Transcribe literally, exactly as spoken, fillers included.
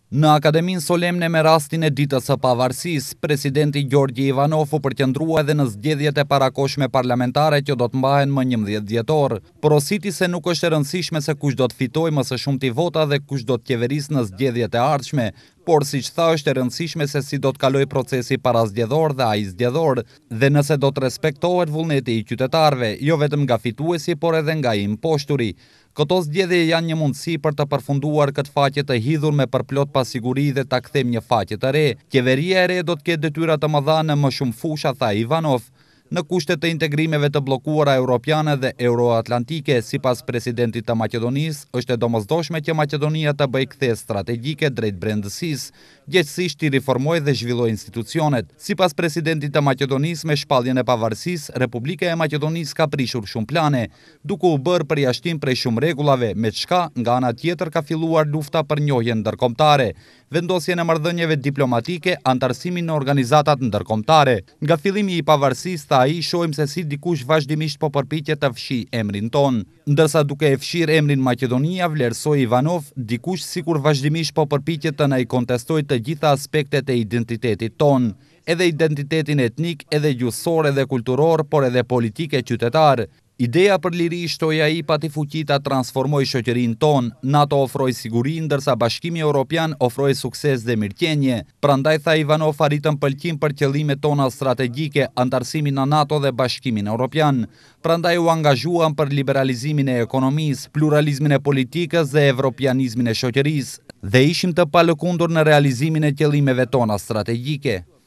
Në Akademinë Solemne me rastin e ditës së pavarësisë, presidenti Gjorgji Ivanov u përqendrua edhe në zgjedhjet e parakohshme parlamentare që do të mbahen më njëmbëdhjetë dhjetor. Porositi se nuk është e rëndësishme se kush do të fitojë më së shumti vota dhe kush do të qeverisë në zgjedhjet e ardhshme, por siç tha është e rëndësishme se si do të kalojë procesi parazgjedhor dhe ai zgjedhor, dhe nëse do të respektohet vullneti i qytetarëve, jo vetëm nga fituesi, por edhe nga i imposhturi. Këto zgjedhje janë një mundësi për të përfunduar këtë faqe të hidhur me përplot pasiguri dhe ta kthejmë një faqe të re. Qeveria e re do të ketë detyra të mëdha në më shumë fusha, tha Ivanov, në kushtet të integrimeve të bllokuara europiane dhe euroatlantike. Sipas presidentit të Maqedonisë, është e domosdoshme që Maqedonia të bëjë kthesë strategjike drejt brendësisë, gjithsesi i riformojë dhe zhvillojë institucionet. Sipas presidentit të Maqedonisë, me shpalljen e pavarësisë, Republika e Maqedonisë ka prishur shumë plane, duke u bërë përjashtim prej shumë rregullave, me çka nga ana tjetër ka filluar lufta për njohjen ndërkombëtare, vendosjen e marrëdhënieve diplomatike, antarësimin në organizatat ndërkombëtare. Nga fillimi i pavarësisë, tha ai, shohim se si dikush vazhdimisht po përpiqet të fshijë emrin ton. Ndërsa duke e fshirë emrin Maqedonia, vlerësoi Ivanov, dikush sikur vazhdimisht po përpiqet të na i kontestojë të gjitha aspektet e identitetit ton, edhe identitetin etnik, edhe gjuhësor, edhe kulturor, por edhe politike qytetar. Ideja për liri, shtoi ai, pati fuqi ta transformoj shoqërinë tonë. NATO ofroi siguri, ndërsa Bashkimi Evropian ofroi sukses dhe mirëqenie. Prandaj, tha Ivanov, arritëm pëlqim për qëllimet tona strategjike, antarësimin në NATO dhe Bashkimin Evropian. Prandaj u angazhuam për liberalizimin e ekonomisë, pluralizmin e politikës dhe evropianizmin e shoqërisë, dhe ishim të palëkundur në realizimin e qëllimeve tona strategjike.